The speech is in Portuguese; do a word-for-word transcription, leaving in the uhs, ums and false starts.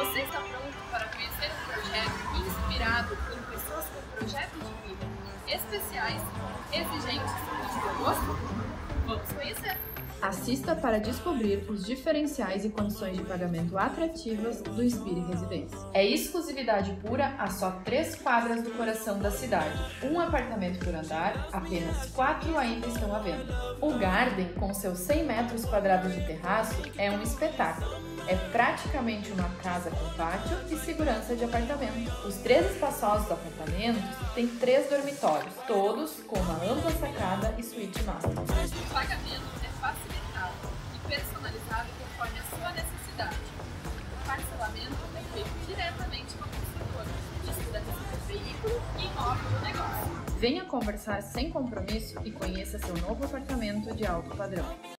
Você está pronto para conhecer um projeto inspirado em pessoas com projetos de vida especiais, exigentes e de bom gosto? Vamos conhecer! Assista para descobrir os diferenciais e condições de pagamento atrativas do Inspire Residência. É exclusividade pura a só três quadras do coração da cidade. Um apartamento por andar, apenas quatro ainda estão à venda. O Garden, com seus cem metros quadrados de terraço, é um espetáculo. É praticamente uma casa com pátio e segurança de apartamento. Os três espaçosos apartamentos têm três dormitórios, todos com uma ampla sacada e suíte master. O pagamento é facilitado e personalizado conforme a sua necessidade. O parcelamento é feito diretamente com a construtora, mistura veículo e imóvel do negócio. Venha conversar sem compromisso e conheça seu novo apartamento de alto padrão.